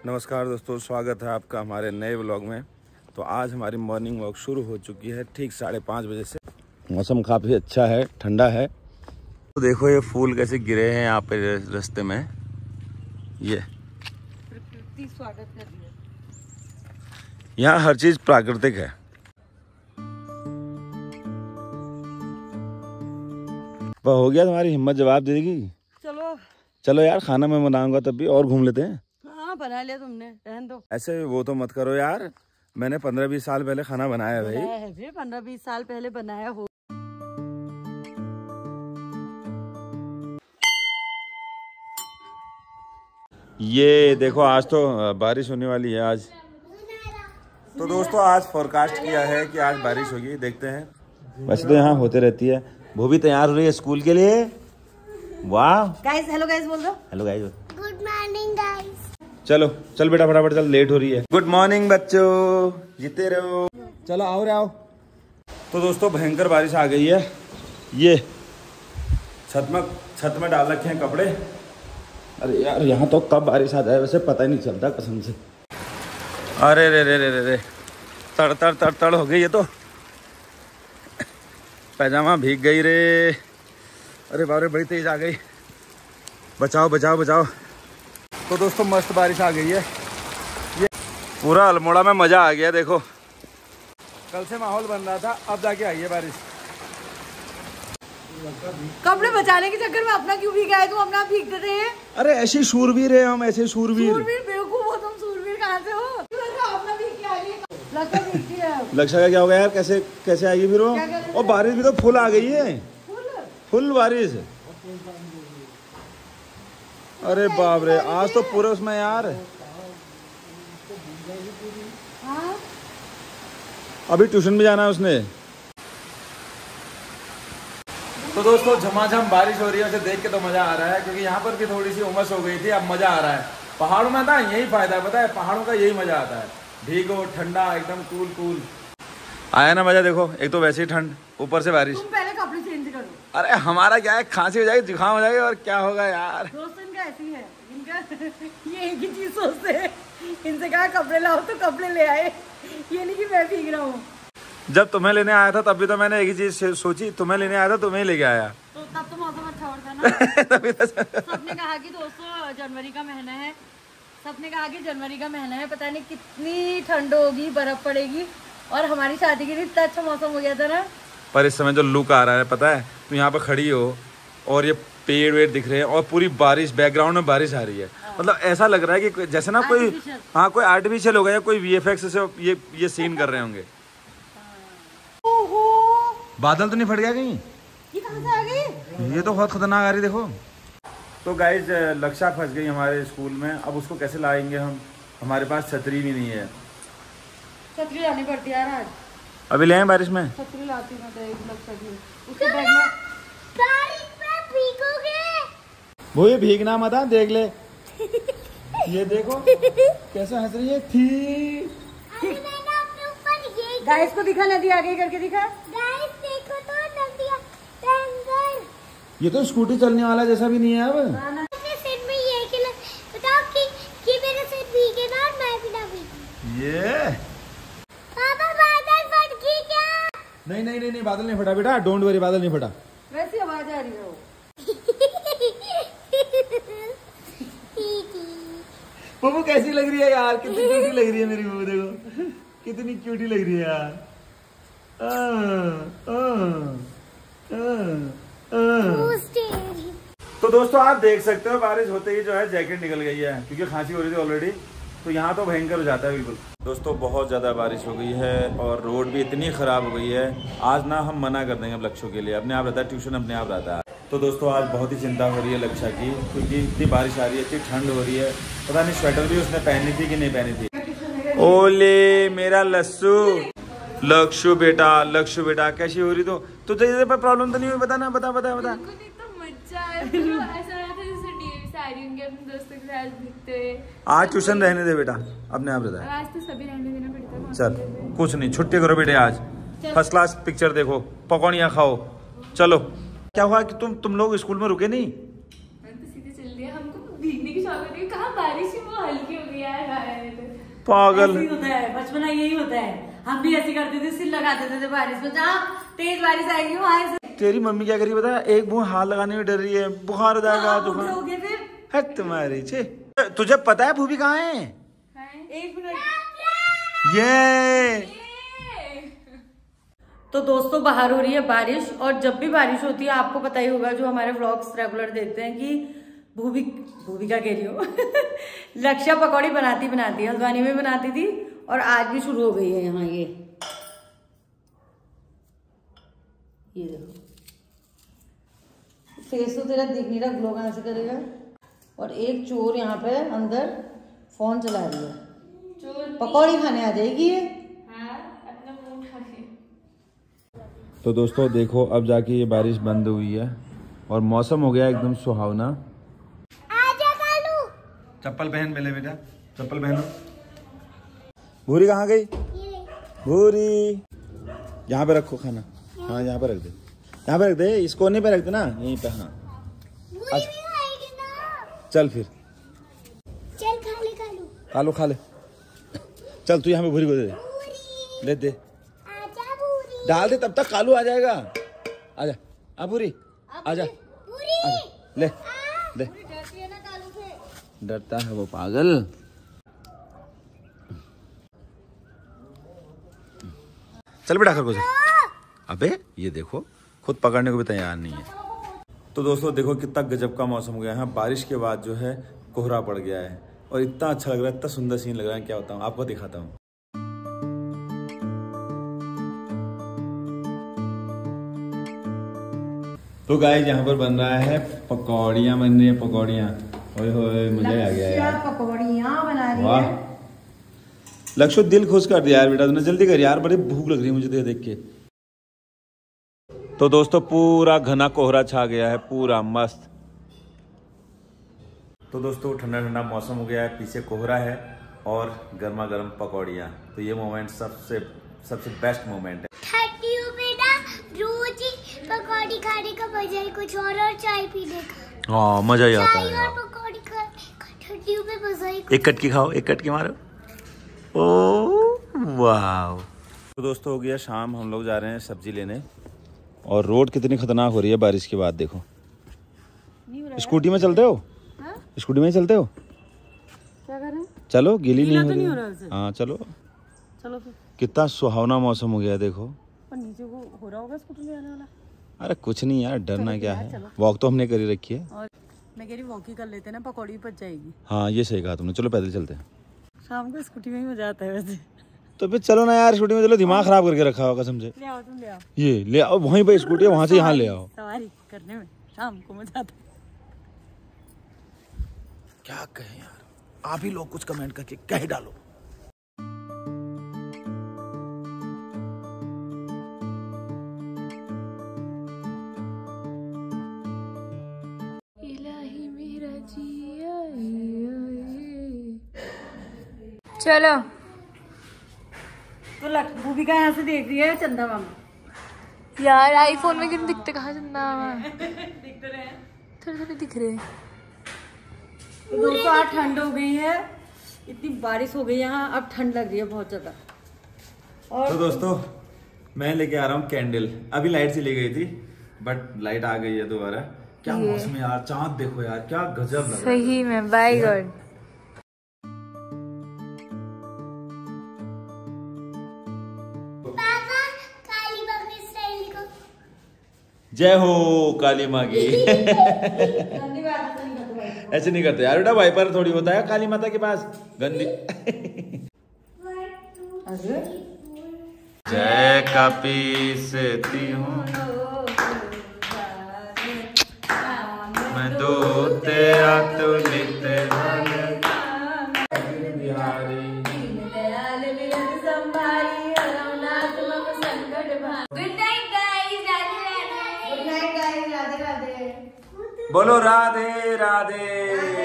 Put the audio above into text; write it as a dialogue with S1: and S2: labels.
S1: नमस्कार दोस्तों, स्वागत है आपका हमारे नए व्लॉग में। तो आज हमारी मॉर्निंग वॉक शुरू हो चुकी है ठीक 5:30 बजे से। मौसम काफ़ी अच्छा है, ठंडा है। तो देखो ये फूल कैसे गिरे हैं यहाँ पे रास्ते में। ये
S2: प्रकृति स्वागत कर रही है।
S1: यहाँ हर चीज़ प्राकृतिक है। वह हो गया, तुम्हारी हिम्मत जवाब दे देगी।
S2: चलो
S1: चलो यार, खाना मैं बनाऊंगा तब भी, और घूम लेते हैं।
S2: हाँ, बना लिया तुमने, रहने दो।
S1: ऐसे वो तो मत करो यार, मैंने 15-20 साल पहले खाना बनाया है भाई।
S2: 15-20 साल पहले बनाया हो।
S1: ये देखो आज तो बारिश होने वाली है आज। तो दोस्तों आज फोरकास्ट किया है कि आज बारिश होगी, देखते हैं। वैसे तो यहाँ होते रहती है। वो भी तैयार हो रही है स्कूल के लिए। वाह
S2: गाइस, हेलो गाइस बोल दो।
S1: Hello guys,
S3: good morning guys.
S1: चलो चल बेटा, फटाफट चल, लेट हो रही है। गुड मॉर्निंग बच्चों, जीते रहो। चलो आओ रे आओ। तो दोस्तों भयंकर बारिश आ गई है। ये छत में डाल रखे हैं कपड़े। अरे यार यहाँ तो कब बारिश आ जाए वैसे पता ही नहीं चलता कसम से। अरे रे रे रे रे रे, तड़ तड़ तड़ तड़ हो गई ये तो। पैजामा भीग गई रे। अरे बाप रे, बड़ी तेज आ गई। बचाओ बचाओ बचाओ। तो दोस्तों मस्त बारिश आ गई है। ये पूरा अल्मोड़ा में मजा आ गया। देखो कल से माहौल बन रहा था, अब जाके आई है बारिश।
S2: कपड़े बचाने के चक्कर में अपना क्यों भीगा है? तुम अपना भीग देते हैं।
S1: अरे ऐसे शूरवीर है हम, ऐसे शूरवीर।
S2: बेवकूफ हो तुम, सूरवीर कहाँ से हो? अपना भीग के आ रही है।
S1: लक्षा का क्या होगा यार, कैसे आएगी फिर वो? और बारिश भी तो फुल आ गई है, फुल बारिश। अरे बाप रे, आज तो पूरे उसमें यार। अभी ट्यूशन भी जाना है उसने। तो दोस्तों झमाझम बारिश हो रही है, उसे देख के तो मजा आ रहा है, क्योंकि यहाँ पर भी थोड़ी सी उमस हो गई थी, अब मजा आ रहा है। पहाड़ों में था यही फायदा है, पता है, पहाड़ों का यही मजा आता है। भीगो, ठंडा एकदम कूल आया ना मजा। देखो एक तो वैसे ही ठंड, ऊपर से बारिश।
S2: तुम पहले कपड़े चेंज करो।
S1: अरे हमारा क्या है, खांसी हो जाएगी, जुकाम हो जाएगी, और क्या होगा यार।
S2: दोस्त इनका ऐसी है, इनका ये एक ही चीज सोचते हैं। इनसे कहा कपड़े लाओ तो कपड़े ले आए, ये नहीं कि मैं भीग रहा हूँ।
S1: जब तुम्हें लेने आया था तब भी तो मैंने एक ही चीज सोची, तुम्हें लेने आया था, तुम्हें लेके आया।
S2: तो तब तो मौसम अच्छा होता ना।
S1: तभी तो
S2: सबने कहा कि दोस्तों जनवरी का महीना है, सबने कहा कि जनवरी का महीना है, पता नहीं कितनी ठंड होगी, बर्फ पड़ेगी, और हमारी शादी के लिए इतना अच्छा मौसम हो गया था ना।
S1: पर इस समय जो लुक आ रहा है, पता है, तो यहाँ पे खड़ी हो और ये पेड़ वेड़ दिख रहे हैं और पूरी बारिश, बैकग्राउंड में बारिश आ रही है। मतलब ऐसा लग रहा है कि जैसे ना कोई, हाँ कोई आर्टिफिशियल होगा या कोई VFX से ये सीन कर रहे होंगे। बादल तो नहीं फट गया कहीं?
S2: ये कहाँ से आ गई?
S1: ये तो बहुत खतरनाक आ रही, देखो। तो गाइज लक्षा फंस गई हमारे स्कूल में, अब उसको कैसे लाएंगे हम? हमारे पास छतरी भी नहीं है।
S2: छतरी लानी पड़ती है यार आज।
S1: अभी ले आए बारिश में?
S2: छतरी लाती मैं तो एक लक्षा की, उसके बैग में।
S3: बारिश में भीगोगे?
S1: वो ये भीगना मत, देख ले। ये देखो कैसे हंस रही है। थी
S3: अरे मैंने अपने ऊपर ये
S2: गाइस को दिखा, नदी आ गई करके दिखा।
S3: गाइस देखो तो नदिया टैंकर।
S1: ये तो स्कूटी चलने वाला जैसा भी नहीं है अब।
S3: मेरे सिर में ये कि बताओ कि मेरे सिर भीगे ना और मैं भी ना भीगी।
S1: ये
S3: पापा बादल फट गई क्या?
S1: नहीं बादल नहीं फटा बेटा, डोंट वरी, बादल नहीं फटा।
S2: वैसी आवाज आ रही है वो।
S1: बबू कैसी लग रही है यार, कितनी क्यूटी लग रही है मेरी बबू, देखो कितनी क्यूटी लग रही है यार। तो दोस्तों आप देख सकते हो बारिश होते ही जो है जैकेट निकल गई है, क्योंकि खांसी हो रही थी ऑलरेडी। तो यहाँ तो भयंकर हो जाता है बिल्कुल। दोस्तों बहुत ज़्यादा बारिश हो गई है और रोड भी इतनी ख़राब हो गई है। आज ना हम मना कर देंगे अब लक्ष्यों के लिए, अपने आप रहता है, ट्यूशन अपने आप रहता है। तो दोस्तों आज बहुत ही चिंता हो रही है लक्षा की, क्योंकि इतनी बारिश आ रही है, इतनी ठंड हो रही है, पता नहीं स्वेटर भी उसने पहनी थी कि नहीं पहनी थी। ओले मेरा लक्षु बेटा कैसी हो रही? तो तुझे प्रॉब्लम तो नहीं हुई? बता ना, बता। आज ट्यूशन रहने दे बेटा, अपने आप रहता है।
S4: आज तो सभी रहने देना पड़ता है।
S1: चल कुछ नहीं, छुट्टी करो बेटे, आज फर्स्ट क्लास पिक्चर देखो, पकौड़ियाँ खाओ। चलो क्या हुआ कि तुम लोग स्कूल में रुके नहीं?
S4: तो सीधे चल दिया, हमको भीगने दीदी की शॉक होती है, कहाँ बारिश ही वो हल्की हो गई यार।
S1: पागल
S2: ऐसे ही होता है, बचपना यही होता है। हम भी ऐसे करते थे, सिर लगा देते थे बारिश में, जहाँ तेज बारिश आएगी वहाँ ऐसे।
S1: तेरी मम्मी क्या करी बता, एक बूंद हाथ लगाने में डर रही है, बुखार हो जाएगा जुकाम
S2: हो गए फिर।
S1: है तुम्हारी छे। तुझे पता है भूबी कहाँ है?
S2: एक मिनट।
S1: ये
S2: तो दोस्तों बाहर हो रही है बारिश, और जब भी बारिश होती है आपको पता ही होगा, जो हमारे व्लॉग्स रेगुलर देखते हैं, कि भूबी क्या कह रही हो लक्ष्या पकौड़ी बनाती हल्द्वानी में बनाती थी, और आज भी शुरू हो गई है यहाँ। ये देखो, फेस तो तेरा दिख नहीं रहा, ग्लो कहाँ से करेगा। और एक चोर यहाँ पे अंदर फोन चला रही है, पकौड़ी खाने आ जाएगी ये।
S1: तो दोस्तों देखो, अब जाके ये बारिश बंद हुई है और मौसम हो गया एकदम सुहावना।
S3: आजा कालू।
S1: चप्पल पहन पहले बेटा, चप्पल पहनो। भूरी कहाँ गई?
S3: ये
S1: भूरी यहाँ पे रखो खाना। हाँ यहाँ पे रख दे, यहाँ पे रख दे, इस कोने पे रख दे ना, यहीं पे। हाँ
S3: पूरी भी खाएगी ना।
S1: चल फिर,
S3: चल खा ले कालू।
S1: कालू खा ले। चल तू यहाँ पे भूरी को दे दे,
S3: पूरी
S1: ले दे,
S3: आजा पूरी।
S1: डाल दे, तब तक कालू आ जाएगा। आजा आ भूरी, आजा
S3: पूरी
S1: ले ले।
S3: डरती है ना कालू से।
S1: डरता है वो पागल। चल बेटा खरगोश। अबे ये देखो, खुद पकड़ने को भी तैयार नहीं है। तो दोस्तों देखो कितना गजब का मौसम हो गया है। बारिश के बाद जो है कोहरा पड़ गया है और इतना अच्छा लग रहा है, इतना सुंदर सीन लग रहा है। क्या बताऊँ, आपको दिखाता हूँ। तो गाइस यहाँ पर बन रहा है पकौड़ियाँ, बन रही है पकौड़ियाँ। ओए होए मजा आ गया यार,
S2: पकौड़ियाँ बना रही
S1: वाह।
S2: है।
S1: लक्ष्य दिल खुश कर दिया यार बेटा तूने, जल्दी कर यार, बड़ी भूख लग रही है मुझे देख के। तो दोस्तों पूरा घना कोहरा छा गया है, पूरा मस्त। तो दोस्तों ठंडा ठंडा मौसम हो गया है, पीछे कोहरा है और गर्मा गर्म पकौड़ियाँ। तो ये मोमेंट सबसे बेस्ट मोमेंट है।
S3: थर्टी बेटा रोज ही पकौड़ी खाने का मजा ही कुछ और चाय पीने का।
S1: हाँ मजा ही आता
S3: चाय
S1: है।
S3: और पकौड़ी खाने का थर्टी पे मजा ही
S1: एक कटकी खाओ, एक कटकी मारो। ओ वाह। तो दोस्तों हो गया शाम, हम लोग जा रहे हैं सब्जी लेने, और रोड कितनी खतरनाक हो रही है बारिश के बाद। देखो स्कूटी में चलते हो? स्कूटी में ही चलते हो?
S2: क्या कर रहे हैं?
S1: चलो, गीली नहीं हो
S2: नहीं हो
S1: रही।
S2: रहा है।
S1: हाँ चलो।
S2: चलो फिर।
S1: कितना सुहावना मौसम हो गया देखो।
S2: पर नीचे को हो रहा होगा स्कूटर ले आने वाला।
S1: अरे कुछ नहीं यार, डरना क्या है, वॉक तो हमने करी रखी है।
S2: और मैं कह रही वॉक ही कर लेते ना, पकौड़ी बच जाएगी।
S1: हाँ ये सही कहा तुमने, चलो पैदल चलते हैं।
S2: शाम को स्कूटी में ही मजा आता है वैसे।
S1: तो फिर चलो ना यार, स्कूटी में चलो, दिमाग खराब करके रखा होगा समझे।
S2: ले आओ, तुम ले आओ।
S1: ये ले आओ, वहीं पे स्कूटी है, वहां से यहाँ ले आओ।
S2: सवारी करने में शाम को मजा आता है।
S1: क्या कहें यार, आप ही लोग कुछ कमेंट करके कह डालो।
S4: चलो
S2: तो भूमिका यहाँ से देख रही है चंदा मामा।
S4: यार आईफोन में क्यों दिखते, कहाँ चंदा
S2: दिख तो रहे हैं,
S4: थोड़े थोड़े दिख रहे हैं।
S2: तो दोस्तों आज ठंड हो गई है, इतनी बारिश हो गई यहाँ, अब ठंड लग रही है बहुत ज्यादा। और
S1: तो दोस्तों मैं लेके आ रहा हूँ कैंडल। अभी लाइट चली गई थी बट लाइट आ गई है दोबारा। क्या मौसम है यार, चाँद देखो यार, क्या गजब लग रहा है
S4: सही में, बाय गॉड।
S3: पापा काली बाबा स्टाइल को
S1: जय हो काली माँ की। ऐसे नहीं करते यार बेटा, वाइपर थोड़ी होता है काली माता के पास गंदी। जय कपी सेती हूँ मैं दूत अतुलित बिहारी। बोलो राधे राधे।